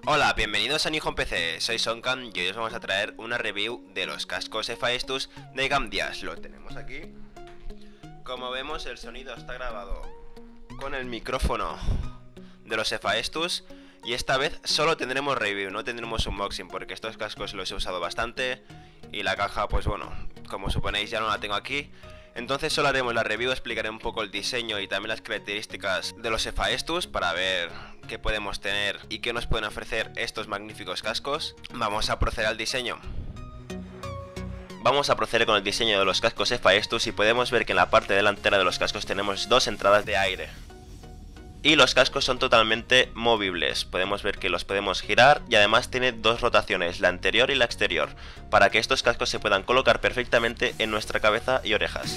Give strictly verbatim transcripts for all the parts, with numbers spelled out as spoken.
Hola, bienvenidos a Nihon P C, soy Sonkan y hoy os vamos a traer una review de los cascos Hephaestus de Gamdias. Lo tenemos aquí. Como vemos, el sonido está grabado con el micrófono de los Hephaestus y esta vez solo tendremos review, no tendremos unboxing porque estos cascos los he usado bastante y la caja, pues bueno, como suponéis ya no la tengo aquí. Entonces solo haremos la review, explicaré un poco el diseño y también las características de los Hephaestus para ver qué podemos tener y qué nos pueden ofrecer estos magníficos cascos. Vamos a proceder al diseño. Vamos a proceder con el diseño de los cascos Hephaestus y podemos ver que en la parte delantera de los cascos tenemos dos entradas de aire. Y los cascos son totalmente movibles, podemos ver que los podemos girar y además tiene dos rotaciones, la anterior y la exterior, para que estos cascos se puedan colocar perfectamente en nuestra cabeza y orejas.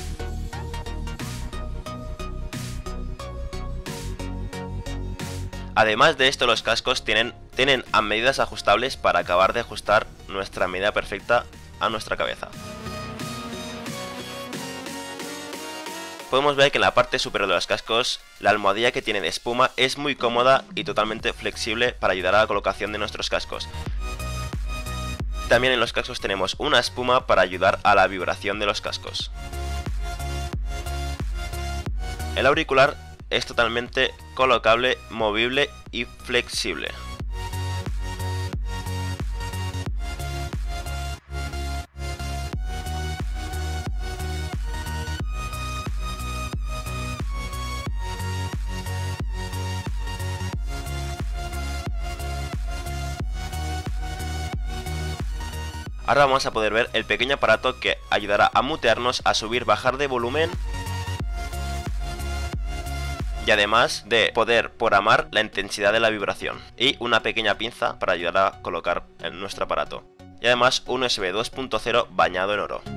Además de esto, los cascos tienen, tienen a medidas ajustables para acabar de ajustar nuestra medida perfecta a nuestra cabeza. Podemos ver que en la parte superior de los cascos la almohadilla que tiene de espuma es muy cómoda y totalmente flexible para ayudar a la colocación de nuestros cascos. También en los cascos tenemos una espuma para ayudar a la vibración de los cascos. El auricular es totalmente colocable, movible y flexible. Ahora vamos a poder ver el pequeño aparato que ayudará a mutearnos, a subir, bajar de volumen y además de poder programar la intensidad de la vibración y una pequeña pinza para ayudar a colocar en nuestro aparato y además un U S B dos punto cero bañado en oro.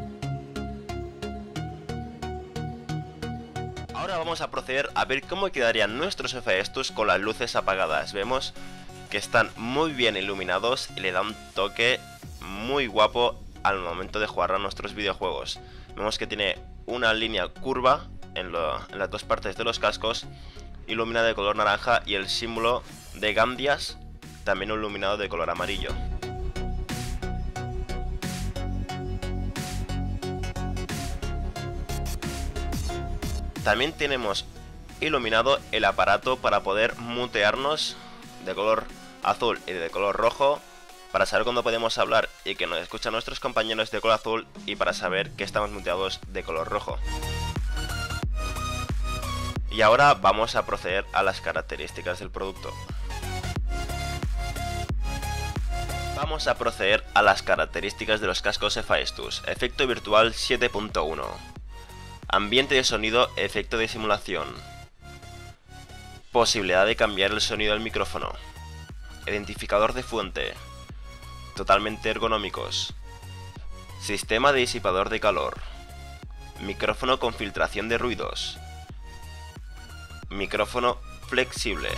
Ahora vamos a proceder a ver cómo quedarían nuestros Hephaestus con las luces apagadas. Vemos que están muy bien iluminados y le da un toque muy guapo al momento de jugar a nuestros videojuegos. Vemos que tiene una línea curva en, lo, en las dos partes de los cascos, iluminada de color naranja, y el símbolo de Gamdias también iluminado de color amarillo. También tenemos iluminado el aparato para poder mutearnos de color azul y de color rojo, para saber cuándo podemos hablar y que nos escuchan nuestros compañeros de color azul, y para saber que estamos muteados de color rojo. Y ahora vamos a proceder a las características del producto. Vamos a proceder a las características de los cascos Hephaestus. Efecto virtual siete punto uno. Ambiente de sonido, efecto de simulación. Posibilidad de cambiar el sonido del micrófono. Identificador de fuente. Totalmente ergonómicos. Sistema de disipador de calor. Micrófono con filtración de ruidos. Micrófono flexible.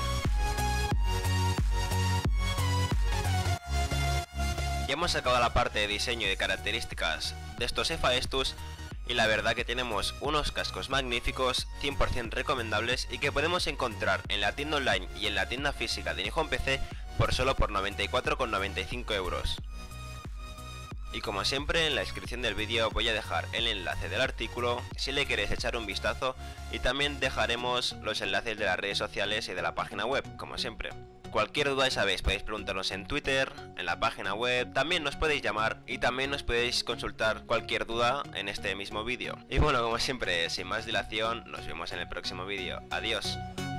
Ya hemos acabado la parte de diseño y de características de estos Hephaestus y la verdad que tenemos unos cascos magníficos, cien por cien recomendables y que podemos encontrar en la tienda online y en la tienda física de Nihon P C por solo por noventa y cuatro con noventa y cinco euros. Y como siempre, en la descripción del vídeo voy a dejar el enlace del artículo si le queréis echar un vistazo, y también dejaremos los enlaces de las redes sociales y de la página web, como siempre. Cualquier duda, ya sabéis, podéis preguntarnos en Twitter, en la página web, también nos podéis llamar y también nos podéis consultar cualquier duda en este mismo vídeo. Y bueno, como siempre, sin más dilación, nos vemos en el próximo vídeo. Adiós.